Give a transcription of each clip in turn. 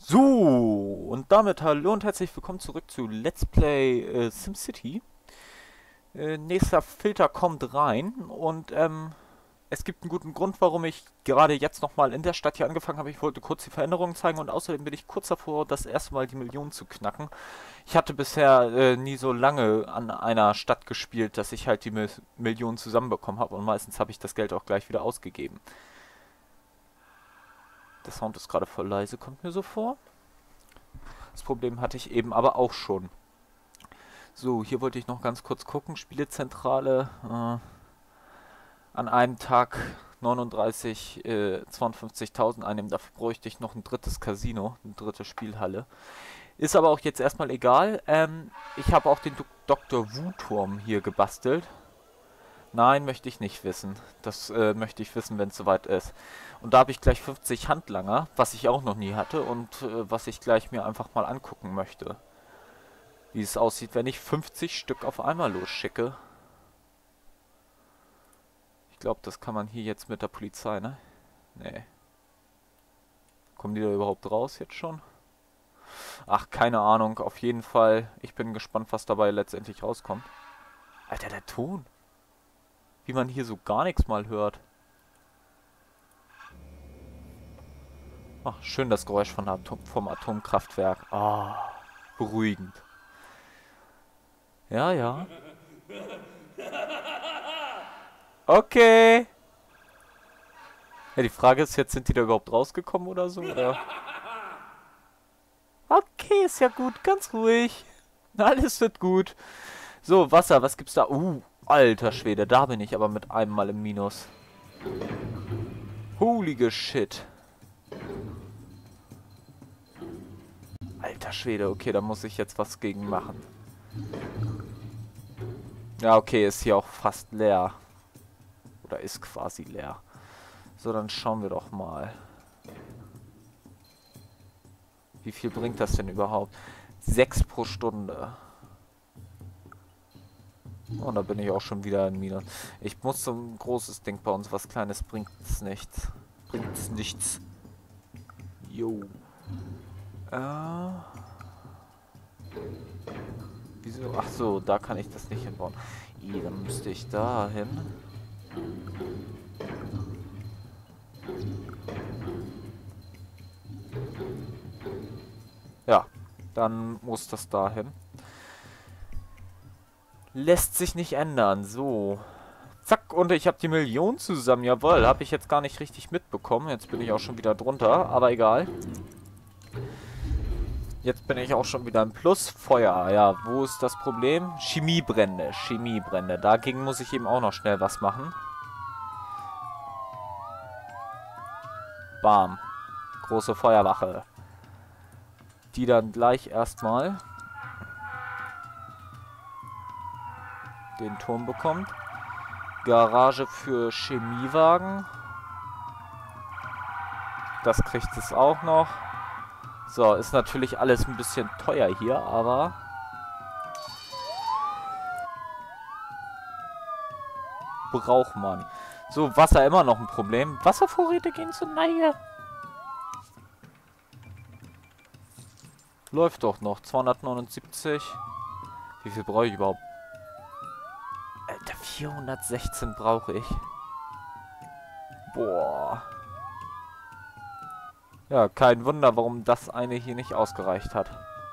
So, und damit hallo und herzlich willkommen zurück zu Let's Play SimCity. Nächster Filter kommt rein und es gibt einen guten Grund, warum ich gerade jetzt nochmal in der Stadt hier angefangen habe. Ich wollte kurz die Veränderungen zeigen und außerdem bin ich kurz davor, das erste Mal die Million zu knacken. Ich hatte bisher nie so lange an einer Stadt gespielt, dass ich halt die Million zusammenbekommen habe und meistens habe ich das Geld auch gleich wieder ausgegeben. Der Sound ist gerade voll leise, kommt mir so vor. Das Problem hatte ich eben aber auch schon. So, hier wollte ich noch ganz kurz gucken. Spielezentrale. An einem Tag 39, 52.000 einnehmen. Dafür bräuchte ich noch ein drittes Casino, eine dritte Spielhalle. Ist aber auch jetzt erstmal egal. Ich habe auch den Dr. Wu-Turm hier gebastelt. Nein, möchte ich nicht wissen. Das möchte ich wissen, wenn es soweit ist. Und da habe ich gleich 50 Handlanger, was ich auch noch nie hatte und was ich gleich mir einfach mal angucken möchte. Wie es aussieht, wenn ich 50 Stück auf einmal losschicke. Ich glaube, das kann man hier jetzt mit der Polizei, ne? Nee. Kommen die da überhaupt raus jetzt schon? Ach, keine Ahnung. Auf jeden Fall. Ich bin gespannt, was dabei letztendlich rauskommt. Alter, der Ton. Wie man hier so gar nichts mal hört. Ach, schön das Geräusch von vom Atomkraftwerk. Ah, beruhigend. Ja, ja. Okay. Ja, die Frage ist jetzt, sind die da überhaupt rausgekommen oder so? Oder? Okay, ist ja gut. Ganz ruhig. Alles wird gut. So, Wasser, was gibt's da? Alter Schwede, da bin ich aber mit einem Mal im Minus. Holy shit. Alter Schwede, okay, da muss ich jetzt was gegen machen. Ja, okay, ist hier auch fast leer. Oder ist quasi leer. So, dann schauen wir doch mal. Wie viel bringt das denn überhaupt? 6 pro Stunde. Oh, da bin ich auch schon wieder in Minus. Ich muss so ein großes Ding bei uns. Was Kleines bringt's nichts. Bringt's nichts. Jo. Wieso? Ach so, da kann ich das nicht hinbauen. Dann müsste ich da hin. Ja, dann muss das dahin. Lässt sich nicht ändern. So. Zack, und ich habe die Million zusammen. Jawohl, habe ich jetzt gar nicht richtig mitbekommen. Jetzt bin ich auch schon wieder drunter, aber egal. Jetzt bin ich auch schon wieder im Plus. Feuer, ja, wo ist das Problem? Chemiebrände, Chemiebrände. Dagegen muss ich eben auch noch schnell was machen. Bam. Große Feuerwache. Die dann gleich erstmal den Turm bekommt. Garage für Chemiewagen. Das kriegt es auch noch. So, ist natürlich alles ein bisschen teuer hier, aber braucht man. So, Wasser immer noch ein Problem. Wasservorräte gehen zur Neige. Läuft doch noch. 279. Wie viel brauche ich überhaupt? Alter, 416 brauche ich. Boah. Ja, kein Wunder, warum das eine hier nicht ausgereicht hat.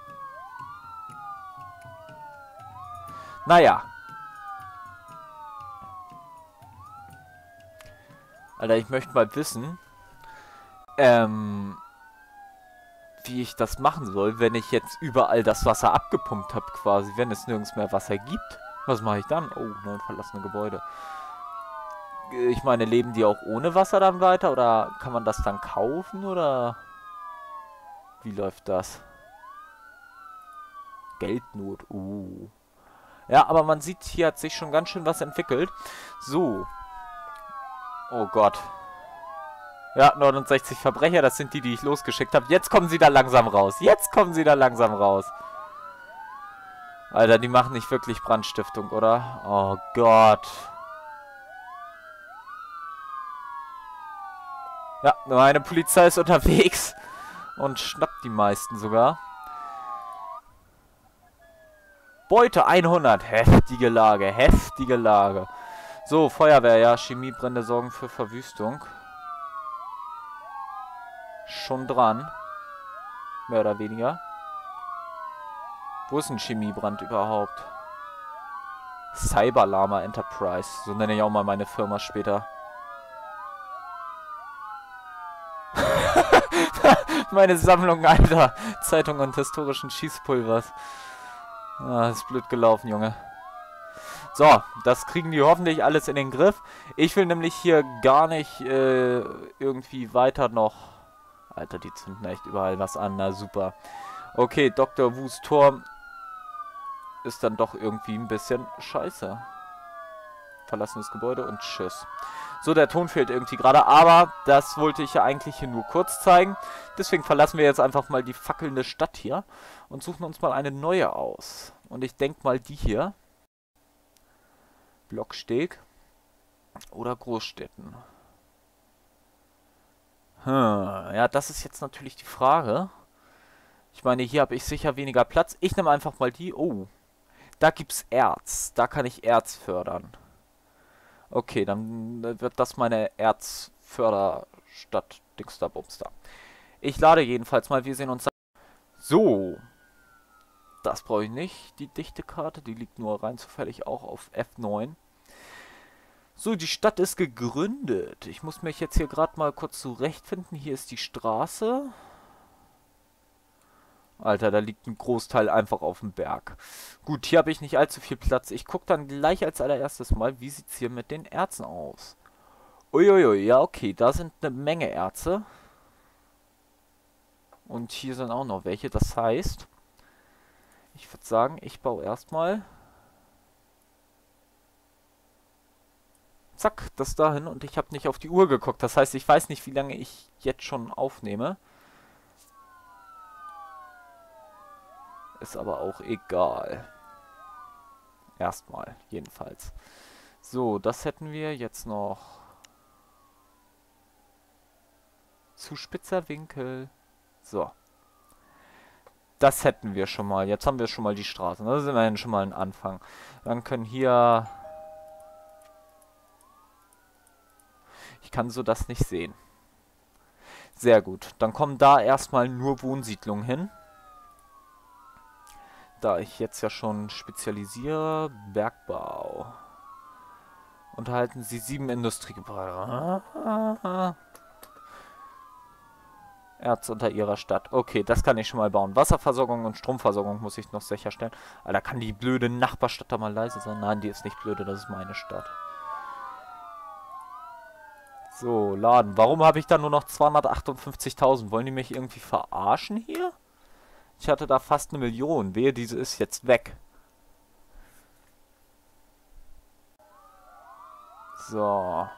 Naja. Alter, ich möchte mal wissen, wie ich das machen soll, wenn ich jetzt überall das Wasser abgepumpt habe quasi, wenn es nirgends mehr Wasser gibt. Was mache ich dann? Oh, 9 verlassene Gebäude. Ich meine, leben die auch ohne Wasser dann weiter? Oder kann man das dann kaufen? Oder wie läuft das? Geldnot. Ja, aber man sieht, hier hat sich schon ganz schön was entwickelt. So. Oh Gott. Ja, 69 Verbrecher, das sind die, die ich losgeschickt habe. Jetzt kommen sie da langsam raus. Jetzt kommen sie da langsam raus. Alter, die machen nicht wirklich Brandstiftung, oder? Oh Gott. Ja, meine Polizei ist unterwegs. Und schnappt die meisten sogar. Beute 100. Heftige Lage, heftige Lage. So, Feuerwehr, ja. Chemiebrände sorgen für Verwüstung. Schon dran. Mehr oder weniger. Wo ist ein Chemiebrand überhaupt? Cyberlama Enterprise. So nenne ich auch mal meine Firma später. Meine Sammlung alter Zeitungen und historischen Schießpulvers. Ah, ist blöd gelaufen, Junge. So, das kriegen die hoffentlich alles in den Griff. Ich will nämlich hier gar nicht irgendwie weiter noch... Alter, die zünden echt überall was an. Na, super. Okay, Dr. Wus Turm ist dann doch irgendwie ein bisschen scheiße. Verlassenes Gebäude und tschüss. So, der Ton fehlt irgendwie gerade, aber das wollte ich ja eigentlich hier nur kurz zeigen. Deswegen verlassen wir jetzt einfach mal die fackelnde Stadt hier und suchen uns mal eine neue aus. Und ich denke mal die hier. Blocksteg oder Großstädten. Ja, das ist jetzt natürlich die Frage. Ich meine, hier habe ich sicher weniger Platz. Ich nehme einfach mal die. Oh, da gibt's Erz. Da kann ich Erz fördern. Okay, dann wird das meine Erzförderstadt Dingsterbumster. Ich lade jedenfalls mal. Wir sehen uns dann. So. Das brauche ich nicht. Die Dichtekarte, die liegt nur rein zufällig auch auf F9. So, die Stadt ist gegründet. Ich muss mich jetzt hier gerade mal kurz zurechtfinden. Hier ist die Straße. Alter, da liegt ein Großteil einfach auf dem Berg. Gut, hier habe ich nicht allzu viel Platz. Ich gucke dann gleich als allererstes mal, wie sieht es hier mit den Erzen aus. Uiuiui, ja okay, da sind eine Menge Erze. Und hier sind auch noch welche. Das heißt, ich würde sagen, ich baue erstmal... Zack, das dahin und ich habe nicht auf die Uhr geguckt. Das heißt, ich weiß nicht, wie lange ich jetzt schon aufnehme. Ist aber auch egal. Erstmal, jedenfalls. So, das hätten wir jetzt noch. Zu spitzer Winkel. So. Das hätten wir schon mal. Jetzt haben wir schon mal die Straßen. Das ist immerhin schon mal ein Anfang. Dann können hier... Ich kann so das nicht sehen. Sehr gut. Dann kommen da erstmal nur Wohnsiedlungen hin. Da ich jetzt ja schon spezialisiere, Bergbau. Unterhalten Sie 7 Industriegebäude. Erz unter Ihrer Stadt. Okay, das kann ich schon mal bauen. Wasserversorgung und Stromversorgung muss ich noch sicherstellen. Alter, kann die blöde Nachbarstadt da mal leise sein? Nein, die ist nicht blöde, das ist meine Stadt. So, laden. Warum habe ich da nur noch 258.000? Wollen die mich irgendwie verarschen hier? Ich hatte da fast 1 Million. Wehe, diese ist jetzt weg. So.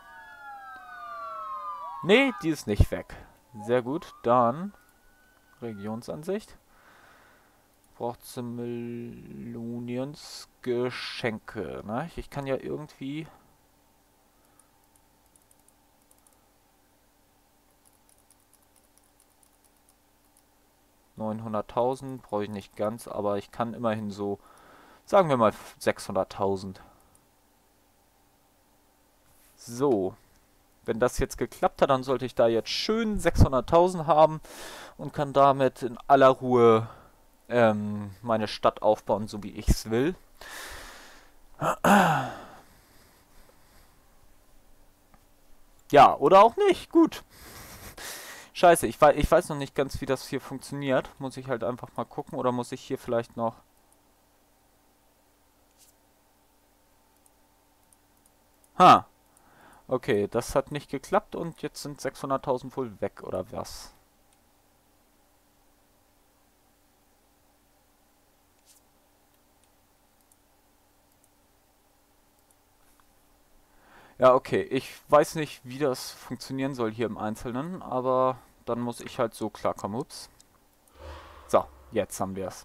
Nee, die ist nicht weg. Sehr gut. Dann Regionsansicht. Braucht Simoleons Geschenke. Ne? Ich kann ja irgendwie... ...900.000 brauche ich nicht ganz, aber ich kann immerhin so, sagen wir mal 600.000. So, wenn das jetzt geklappt hat, dann sollte ich da jetzt schön 600.000 haben und kann damit in aller Ruhe meine Stadt aufbauen, so wie ich es will. Ja, oder auch nicht. Gut. Scheiße, ich weiß noch nicht ganz, wie das hier funktioniert. Muss ich halt einfach mal gucken. Oder muss ich hier vielleicht noch... Ha. Okay, das hat nicht geklappt und jetzt sind 600.000 wohl weg, oder was? Ja, okay. Ich weiß nicht, wie das funktionieren soll hier im Einzelnen, aber dann muss ich halt so klarkommen. Ups. So, jetzt haben wir es.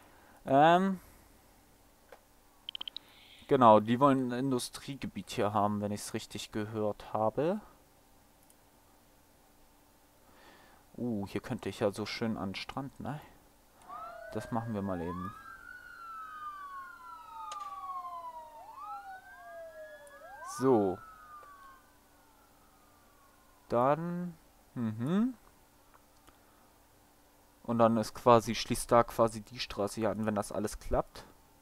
Genau, die wollen ein Industriegebiet hier haben, wenn ich es richtig gehört habe. Hier könnte ich ja so schön an den Strand, ne? Das machen wir mal eben. So. Dann... Und dann ist quasi, schließt da quasi die Straße hier an, wenn das alles klappt.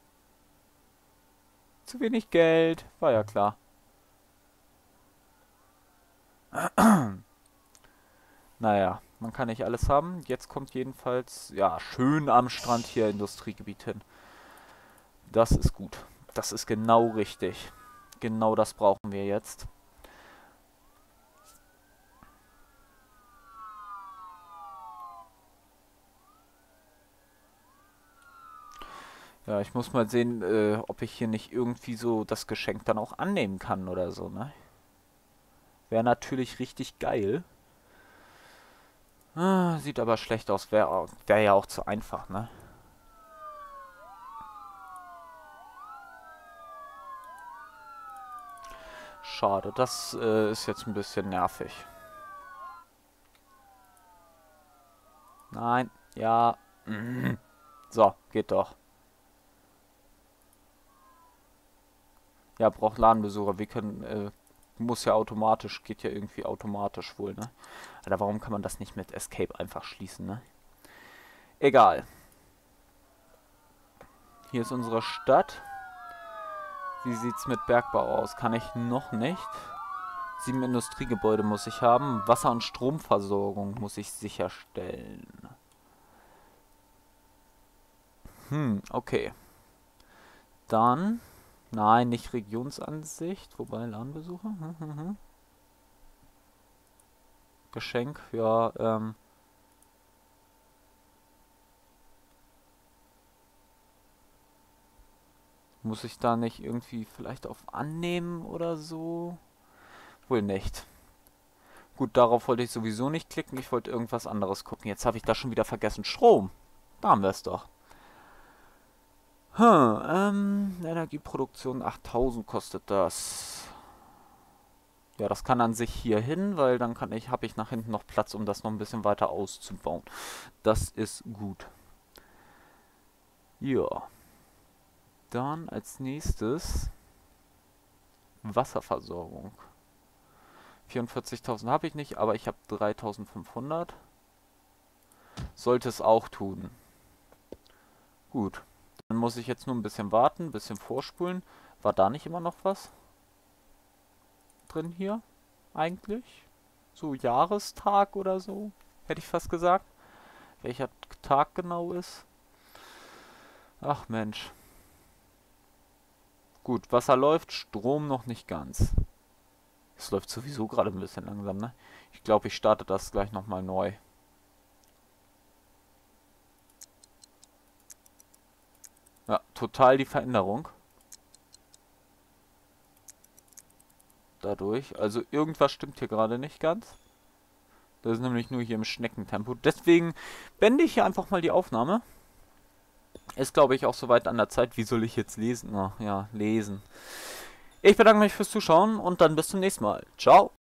Zu wenig Geld, war ja klar. Naja, man kann nicht alles haben. Jetzt kommt jedenfalls, ja, schön am Strand hier Industriegebiet hin. Das ist gut. Das ist genau richtig. Genau das brauchen wir jetzt. Ja, ich muss mal sehen, ob ich hier nicht irgendwie so das Geschenk dann auch annehmen kann oder so, ne? Wäre natürlich richtig geil. Sieht aber schlecht aus. Wär ja auch zu einfach, ne? Schade, das ist jetzt ein bisschen nervig. Nein, ja. So, geht doch. Ja, braucht Ladenbesucher. Wir können, muss ja automatisch, geht ja irgendwie automatisch wohl, ne? Alter, warum kann man das nicht mit Escape einfach schließen, ne? Egal. Hier ist unsere Stadt. Wie sieht's mit Bergbau aus? Kann ich noch nicht. 7 Industriegebäude muss ich haben. Wasser- und Stromversorgung muss ich sicherstellen. Okay. Dann... Nein, nicht Regionsansicht. Wobei, Ladenbesucher. Geschenk, ja, muss ich da nicht irgendwie vielleicht auf Annehmen oder so? Wohl nicht. Gut, darauf wollte ich sowieso nicht klicken. Ich wollte irgendwas anderes gucken. Jetzt habe ich das schon wieder vergessen. Strom. Da haben wir es doch. Energieproduktion 8000 kostet das. Ja, das kann an sich hier hin, weil dann habe ich nach hinten noch Platz, um das noch ein bisschen weiter auszubauen. Das ist gut. Ja. Dann als nächstes Wasserversorgung. 44.000 habe ich nicht, aber ich habe 3.500. Sollte es auch tun. Gut. Dann muss ich jetzt nur ein bisschen warten, ein bisschen vorspulen. War da nicht immer noch was drin hier? Eigentlich? So Jahrestag oder so? Hätte ich fast gesagt. Welcher Tag genau ist? Ach Mensch. Gut, Wasser läuft, Strom noch nicht ganz. Es läuft sowieso gerade ein bisschen langsam, ne? Ich glaube, ich starte das gleich nochmal neu. Ja, total die Veränderung. Dadurch. Also irgendwas stimmt hier gerade nicht ganz. Das ist nämlich nur hier im Schneckentempo. Deswegen beende ich hier einfach mal die Aufnahme. Ist, glaube ich, auch soweit an der Zeit. Wie soll ich jetzt lesen? Ach, ja, lesen. Ich bedanke mich fürs Zuschauen und dann bis zum nächsten Mal. Ciao.